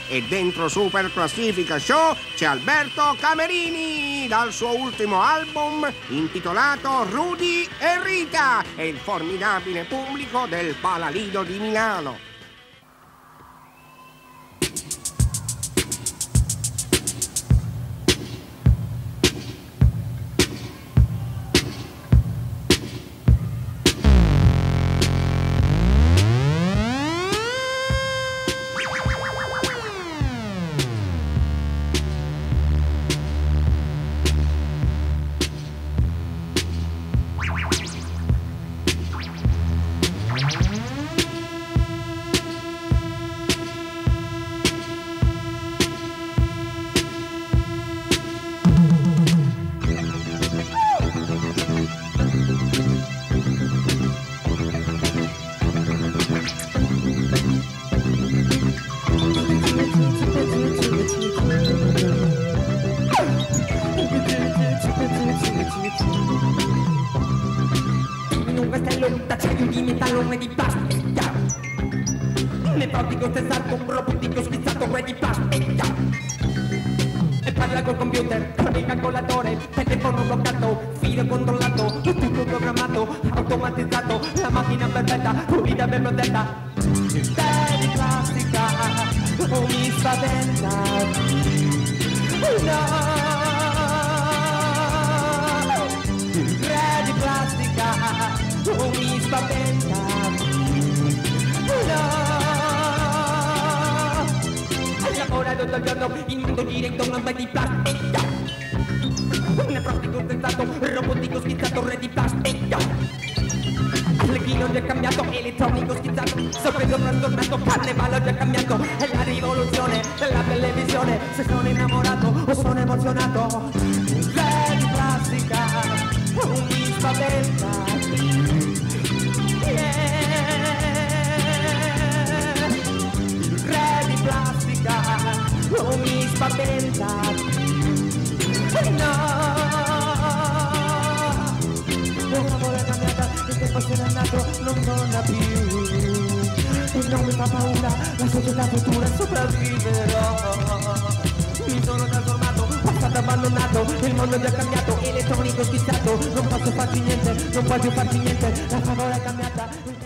E dentro Super Classifica Show c'è Alberto Camerini dal suo ultimo album intitolato Rudy e Rita e il formidabile pubblico del Palalido di Milano. In un castello d'acciaio di metallo e di plastica, nel pratico stesato un robotico schizzato e di plastica, e parla col computer, con il calcolatore, telefono bloccato, filo controllato, tutto programmato, automatizzato, la macchina perfetta, pulita ben protetta. Di plastica, mi spaventa, no. Di plastica, mi spaventa, no. Lavora tutto il giorno, il mondo gira intorno a me di plastica, nel pratico pensato, robotico schizzato, re di plastica. Arlecchino già cambiato, elettronico schizzato, sorpreso trastornato, carnevale già cambiato, è la rivoluzione della televisione, se sono innamorato o sono emozionato. Re di plastica, mi spaventa, il re di plastica, mi spaventa, no. Una bolla cambiata, il tempo se n'è andato, non torna più, e non mi fa paura, la società futura sopravviverò. Mi sono trasformato, passato abbandonato, il mondo è già cambiato, elettronico schizzato, non posso farci niente, non puoi più farci niente, la favola è cambiata.